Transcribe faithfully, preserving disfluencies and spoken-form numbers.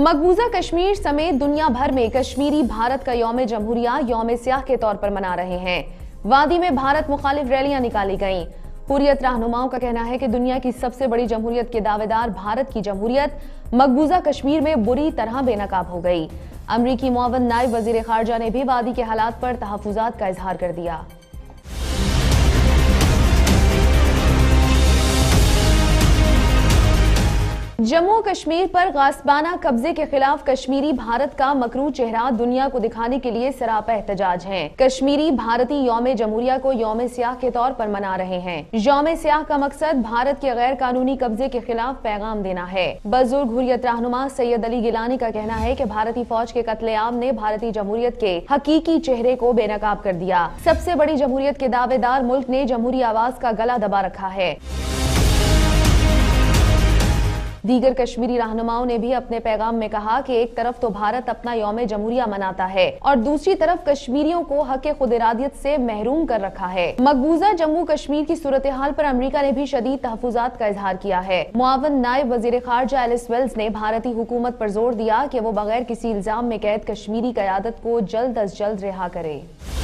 मकबूजा कश्मीर समेत दुनिया भर में कश्मीरी भारत का यौम जमहूरिया यौम सियाह के तौर पर मना रहे हैं। वादी में भारत मुखालिफ रैलियां निकाली गईं। हुर्रियत रहनुमाओं का कहना है कि दुनिया की सबसे बड़ी जमहूरियत के दावेदार भारत की जमहूरियत मकबूजा कश्मीर में बुरी तरह बेनकाब हो गई। अमरीकी मुआवन नायब वजीर खारजा ने भी वादी के हालात पर तहफ्फुजात का इजहार कर दिया। जम्मू कश्मीर पर गासबाना कब्जे के खिलाफ कश्मीरी भारत का मकरू चेहरा दुनिया को दिखाने के लिए सरापा एहतजाज है। कश्मीरी भारतीय यौम जमहूरिया को यौम सियाह के तौर पर मना रहे हैं। यौम सियाह का मकसद भारत के गैर कानूनी कब्जे के खिलाफ पैगाम देना है। बुजुर्ग हुर्रियत रहनुमा सैयद अली गिलानी का कहना है कि भारतीय फौज के कत्लेआम ने भारतीय जमहूरियत के हकीकी चेहरे को बेनकाब कर दिया। सबसे बड़ी जमहूरियत के दावेदार मुल्क ने जमहूरी आवाज का गला दबा रखा है। दीगर कश्मीरी रहनुमाओं ने भी अपने पैगाम में कहा कि एक तरफ तो भारत अपना यौम जमहूरिया मनाता है और दूसरी तरफ कश्मीरियों को हक खुद इरादियत से महरूम कर रखा है। मकबूजा जम्मू कश्मीर की सूरत हाल पर अमेरिका ने भी शदीद तहफ्फुजात का इजहार किया है। मुआवन नायब वजीर खारजा एलिस वेल्स ने भारतीय हुकूमत पर जोर दिया कि वो बगैर किसी इल्जाम में कैद कश्मीरी क़यादत को जल्द अज जल्द रिहा करे।